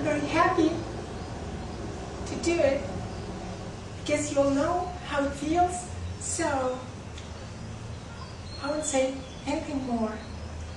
very happy to do it because you'll know how it feels. So I won't say anything more.